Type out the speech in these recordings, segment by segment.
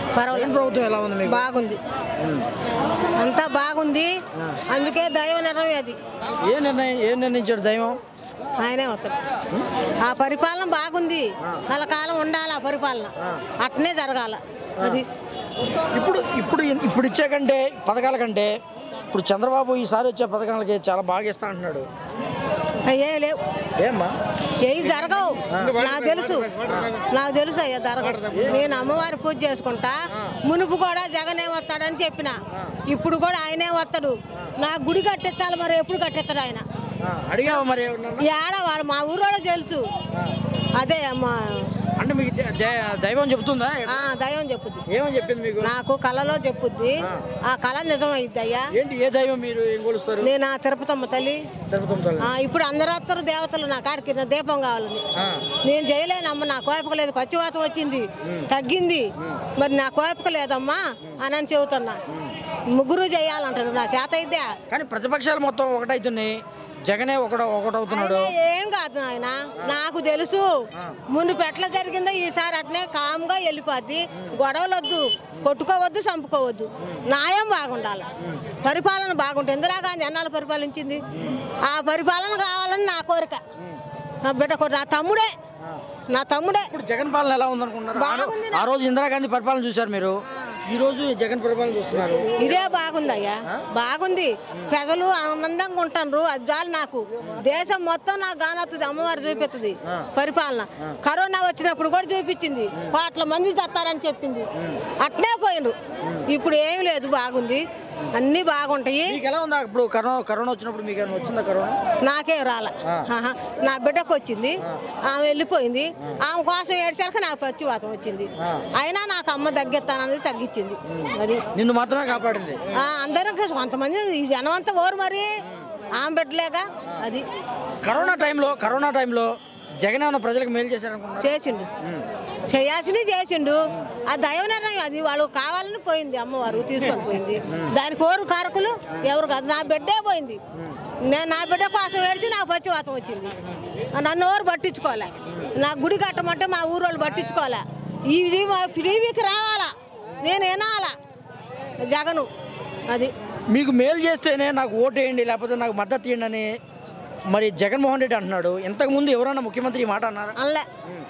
పర్వాలేదు. ప్రభుత్వం ఎలా ఉంది మీకు? బాగుంది, అంతా బాగుంది. అందుకే దైవ నిర్ణయం అది. ఏం నిర్ణయించాడు దైవం? ఆయనే వస్తాడు. ఆ పరిపాలన బాగుంది, కలకాలం ఉండాలి. ఆ పరిపాలన అట్నే జరగాల. అది ఇప్పుడు ఇచ్చే కంటే పథకాల కంటే ఇప్పుడు చంద్రబాబు ఈసారి వచ్చే పథకాలకి చాలా బాగా ఇస్తా అంటున్నాడు. ఏం లేవు, ఏమ్మా? ఏవి జరగవు. నాకు తెలుసు అయ్యా జరగదు. నేను అమ్మవారి పూజ చేసుకుంటా. మునుపు కూడా జగనే వస్తాడని చెప్పిన, ఇప్పుడు కూడా ఆయనే వస్తాడు. నా గుడి కట్టించాలి, మరి ఎప్పుడు కట్టిస్తాడు ఆయన? అడిగావా మరి? ఏడ వాళ్ళు మా ఊరోళ్ళో తెలుసు. అదే అమ్మా, అంటే మీకు దైవం చెప్తుందా? దైవం చెప్పుద్ది. ఏమని చెప్పింది మీకు? నాకు కళలో చెప్పుద్ది. ఆ కళ నిజం అయ్యిద్ది అయ్యా. ఏంటి, ఏ దైవం మీరు ఏం కొలుస్తారు? నేను ఆ తిరుపతమ్మ తల్లి. ఇప్పుడు అందరూ వస్తారు దేవతలు నా కాడికి, నా దీపం కావాలని. నేను చేయలేనమ్మ, నా కోపక లేదు, పచ్చివాతం వచ్చింది, తగ్గింది. మరి నా కోపక లేదమ్మా అని చెబుతున్నా. ముగ్గురు చేయాలంటారు, నా చేత అయితే. కానీ ప్రతిపక్షాలు మొత్తం ఒకటవుతున్నాయి, జగనే ఒకటవుతున్నాడు. ఏం కాదు ఆయన, నాకు తెలుసు. ముందు పెట్ల జరిగిందో ఈసారి అట్నే కామ్గా వెళ్ళిపోద్ది. గొడవలు వద్దు, కొట్టుకోవద్దు, చంపుకోవద్దు. న్యాయం బాగుండాలి, పరిపాలన బాగుంటుంది. ఇందిరాగాంధీ ఎన్నాళ్ళు పరిపాలించింది? ఆ పరిపాలన కావాలని నా కోరిక. నా బిడ్డ నా తమ్ముడే. ఇప్పుడు జగన్ పాలన ఎలా ఉందనుకుంటున్నారు? ఆ రోజు ఇందిరాగాంధీ పరిపాలన చూశారు మీరు, ఈ రోజు జగన్ పరిపాలన చూస్తున్నారు. ఇదే బాగుంది అయ్యా, బాగుంది. ప్రజలు ఆనందంగా ఉంటారు. అది చాలు నాకు. దేశం మొత్తం నాకు గానొస్తుంది, అమ్మవారు చూపిస్తుంది పరిపాలన. కరోనా వచ్చినప్పుడు కూడా చూపించింది, కోట్ల మంది చస్తారని చెప్పింది. అట్నే పోయినరు. ఇప్పుడు ఏమి లేదు, బాగుంది, అన్నీ బాగుంటాయి. ఎలా ఉందా ఇప్పుడు కరోనా వచ్చినప్పుడు? మీకు ఏమైనా వచ్చిందా కరోనా? నాకేం రాలే, నా బిడ్డకు వచ్చింది. ఆమె వెళ్ళిపోయింది. ఆమె కోసం ఏడ్చాక నాకు పచ్చివాతం వచ్చింది. అయినా నాకు అమ్మ తగ్గిస్తానది, తగ్గించింది. అది నిన్ను మాత్రమే కాపాడింది. అందరం కొంతమంది ఈ జనం అంతా ఓరు, మరి ఆమె బిడ్డలేగా. అది కరోనా టైంలో జగన్ ఏమైనా ప్రజలకు మేలు చేశారనుకుంటున్నారు? చేసిండు, చేయాల్సింది చేసిండు. ఆ దైవ నిర్ణయం అది. వాళ్ళు కావాలని పోయింది, అమ్మవారు తీసుకొని పోయింది. దానికి ఓరు కారకులు ఎవరు కాదు. నా బిడ్డే పోయింది. నేను నా బిడ్డ కోసం ఏడిచి నాకు పచ్చివాతం వచ్చింది. నన్ను ఎవరు పట్టించుకోలే. నా గుడి కట్టమంటే మా ఊరోళ్ళు పట్టించుకోలే. ఇది టీవీకి రావాలా, నేను వినాలా జగను. అది మీకు మేలు చేస్తేనే నాకు ఓటు వేయండి, లేకపోతే నాకు మద్దతు ఇవ్వండి అని మరి జగన్మోహన్ రెడ్డి అంటున్నాడు. ఇంతకుముందు ఎవరన్నా ముఖ్యమంత్రి ఈ మాట అన్నారు? అనలే,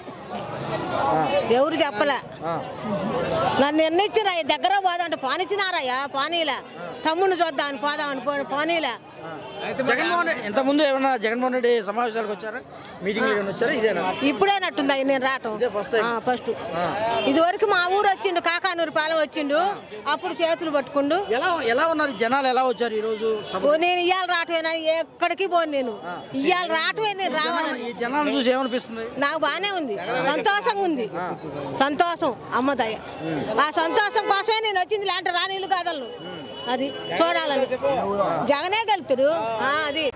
ఎవరు చెప్పలే. నన్ను నిర్ణయించిన దగ్గర పోదామంటే పానిచ్చినారయ్యా, పానీలే. తమ్ముడిని చూద్దామని పోదామని పానీలే. ఇంతకుముందు ఏమన్నా జగన్మోహన్ రెడ్డి సమావేశాలకు వచ్చారా? మీటింగ్ వచ్చారా? ఇదేనా ఇప్పుడేనట్టుంది అయ్యి నేను రావటం ఫస్ట్. ఇది వరకు మా ఊరు వచ్చిండు, కాకానూరు పాలెం వచ్చిండు. అప్పుడు చేతులు పట్టుకుండు. ఎలా ఉన్నారు జనాలు? ఎలా వచ్చారు ఈ రోజు? నేను ఇవాళ రావటమేనా, ఎక్కడికి పోను. నేను ఇవాళ రావటమే, నేను రావాలని. జనాలు చూసి ఏమనిపిస్తుంది? నాకు బాగానే ఉంది, సంతోషంగా ఉంది. సంతోషం అమ్మదయ్య. ఆ సంతోషం కోసమే నేను వచ్చింది. లాంటి రానీళ్ళు కాదలను అది చూడాలని. జగనే గెలుతుడు. అది